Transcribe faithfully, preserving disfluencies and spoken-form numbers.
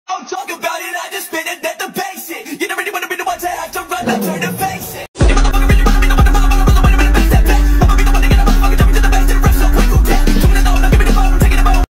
Don't talk about it, I just spit it at the basic. You don't really wanna be the one to have to run, I turn the face.